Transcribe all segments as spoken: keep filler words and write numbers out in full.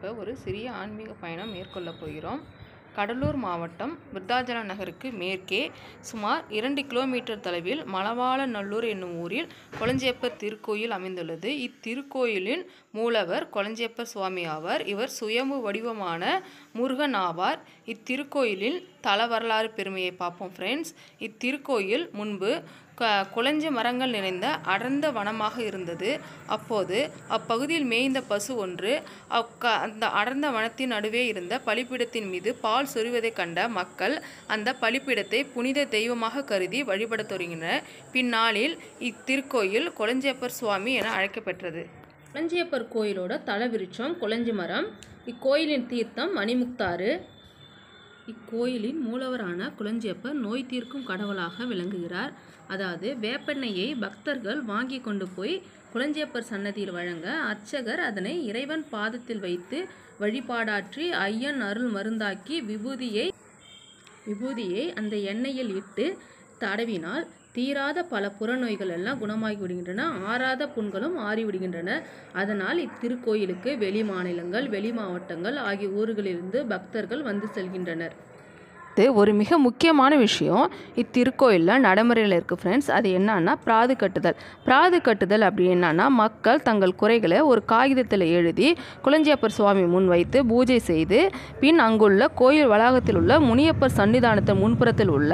இப்போ ஒரு சிறிய ஆன்மீக பயணம் மேற்கொள்ளப் போகிறோம். கடலூர் மாவட்டம் விருத்தாச்சலம் நகருக்கு மேற்கே சுமார் இரண்டு கிலோமீட்டர் தொலைவில் மலவாளநல்லூர் என்னும் ஊரில் கொளஞ்சியப்பர் திருக்கோயில் அமைந்துள்ளது. இத்திருக்கோயிலின் மூலவர் கொளஞ்சியப்பர் சுவாமி ஆவார். இவர் சுயம்பு வடிவமான முருகன் ஆவார். இத்திருக்கோயிலின் தல வரலாறு பெருமையை பார்ப்போம் ஃப்ரெண்ட்ஸ். இத்திருக்கோயில் முன்பு க குளஞ்சி மரங்கள் நிறைந்த அடர்ந்த வனமாக இருந்தது. அப்போது அப்பகுதியில் மேய்ந்த பசு ஒன்று அக்க அந்த அடர்ந்த வனத்தின் நடுவே இருந்த பலிப்பீடத்தின் மீது பால் சொரிவதை கண்ட மக்கள் அந்த பலிப்பீடத்தை புனித தெய்வமாக கருதி வழிபட தொடங்கினர். பின்னாளில் இத்திருக்கோயில் கொளஞ்சியப்பர் சுவாமி என அழைக்கப்பெற்றது. கொளஞ்சியப்பர் கோயிலோட தலவிருட்சம் கொளஞ்சி மரம். இக்கோயிலின் தீர்த்தம் மணிமுக்தாறு. இக்கோயிலின் மூலவரான கொளஞ்சியப்பர் நோய் தீர்க்கும் கடவுளாக விளங்குகிறார். அதாவது வேப்பெண்ணெயை பக்தர்கள் வாங்கி கொண்டு போய் கொளஞ்சியப்பர் சன்னதியில் வழங்க அர்ச்சகர் அதனை இறைவன் பாதத்தில் வைத்து வழிபாடாற்றி ஐயன் அருள் மருந்தாக்கி விபூதியை விபூதியை அந்த எண்ணெயில் இட்டு தடவினால் தீராத பல புறநோய்கள் எல்லாம் குணமாகி விடுகின்றன. ஆறாத புண்களும் ஆறிவிடுகின்றன. அதனால் இத்திருக்கோயிலுக்கு வெளி மாநிலங்கள் வெளி மாவட்டங்கள் ஆகிய ஊர்களிலிருந்து பக்தர்கள் வந்து செல்கின்றனர். இது ஒரு மிக முக்கியமான விஷயம் இத்திருக்கோயிலில் நடைமுறையில் இருக்குது ஃப்ரெண்ட்ஸ். அது என்னன்னா பிராது கட்டுதல். பிராது கட்டுதல் அப்படி என்னன்னா மக்கள் தங்கள் குறைகளை ஒரு காகிதத்தில் எழுதி கொளஞ்சியப்பர் சுவாமி முன் வைத்து பூஜை செய்து பின் அங்குள்ள கோயில் வளாகத்தில் உள்ள முனியப்பர் சன்னிதானத்தின் முன்புறத்தில் உள்ள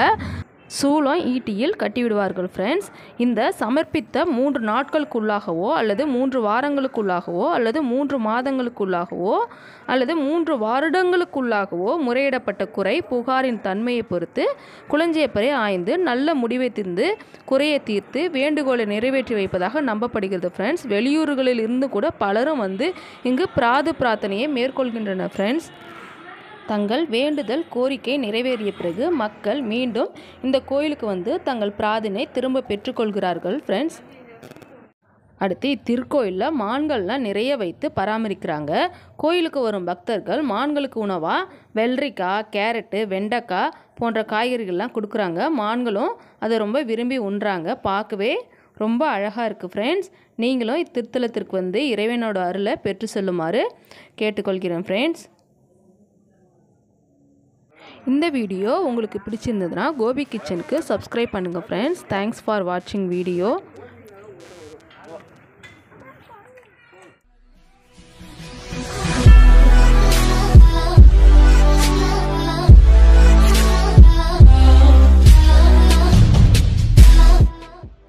சூளம் ஈட்டியில் கட்டிவிடுவார்கள் ஃப்ரெண்ட்ஸ். இந்த சமர்ப்பித்த மூன்று நாட்களுக்குள்ளாகவோ அல்லது மூன்று வாரங்களுக்குள்ளாகவோ அல்லது மூன்று மாதங்களுக்குள்ளாகவோ அல்லது மூன்று வருடங்களுக்குள்ளாகவோ முறையிடப்பட்ட குறை புகாரின் தன்மையை பொறுத்து கொளஞ்சியப்பரை ஆய்ந்து நல்ல முடிவை தந்து குறையை தீர்த்து வேண்டுகோளை நிறைவேற்றி வைப்பதாக நம்பப்படுகிறது ஃப்ரெண்ட்ஸ். வெளியூர்களில் இருந்து கூட பலரும் வந்து இங்கு பிராது பிரார்த்தனையை மேற்கொள்கின்றனர் ஃப்ரெண்ட்ஸ். தங்கள் வேண்டுதல் கோரிக்கை நிறைவேறிய பிறகு மக்கள் மீண்டும் இந்த கோயிலுக்கு வந்து தங்கள் பிரார்த்தனை திரும்ப பெற்றுக்கொள்கிறார்கள் ஃப்ரெண்ட்ஸ். அடுத்து இத்திருக்கோயிலில் மான்கள்லாம் நிறைய வைத்து பராமரிக்கிறாங்க. கோயிலுக்கு வரும் பக்தர்கள் மான்களுக்கு உணவாக வெள்ளரிக்காய் கேரட்டு வெண்டைக்காய் போன்ற காய்கறிகள்லாம் கொடுக்குறாங்க. மான்களும் அதை ரொம்ப விரும்பி உண்றாங்க. பார்க்கவே ரொம்ப அழகாக இருக்குது ஃப்ரெண்ட்ஸ். நீங்களும் இத்திருத்தலத்திற்கு வந்து இறைவனோட அருளை பெற்று செல்லுமாறு கேட்டுக்கொள்கிறேன் ஃப்ரெண்ட்ஸ். இந்த வீடியோ உங்களுக்கு பிடிச்சிருந்ததுன்னா கோபி கிச்சனுக்கு சப்ஸ்கிரைப் பண்ணுங்கள் ஃப்ரெண்ட்ஸ். தேங்க்ஸ் ஃபார் வாட்சிங் வீடியோ.